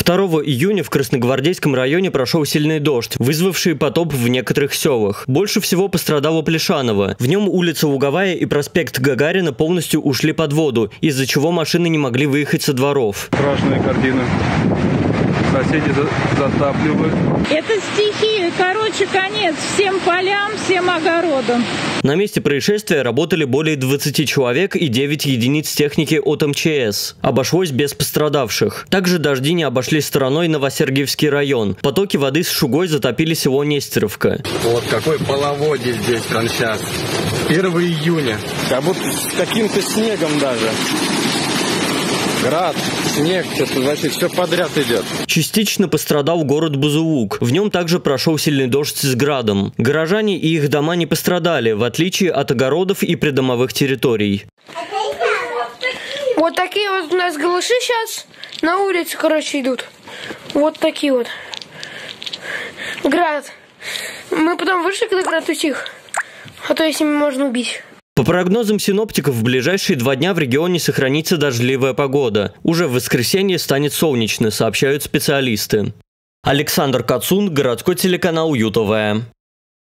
2 июня в Красногвардейском районе прошел сильный дождь, вызвавший потоп в некоторых селах. Больше всего пострадало Плешаново. В нем улица Луговая и проспект Гагарина полностью ушли под воду, из-за чего машины не могли выехать со дворов. Страшная картина. Соседи затапливают. Это стихия. Короче, конец всем полям, всем огородам. На месте происшествия работали более 20 человек и 9 единиц техники от МЧС. Обошлось без пострадавших. Также дожди не обошли стороной Новосергиевский район. Потоки воды с шугой затопили село Нестеровка. Вот какой половодье здесь прямо сейчас. 1 июня. Как будто с каким-то снегом даже. Град, снег, все подряд идет. Частично пострадал город Бузулук. В нем также прошел сильный дождь с градом. Горожане и их дома не пострадали, в отличие от огородов и придомовых территорий. Вот такие вот у нас голыши сейчас на улице, идут. Вот такие вот. Град. Мы потом вышли, когда град утих. А то если можно убить. По прогнозам синоптиков, в ближайшие 2 дня в регионе сохранится дождливая погода. Уже в воскресенье станет солнечно, сообщают специалисты. Александр Кацун, городской телеканал ЮТВ.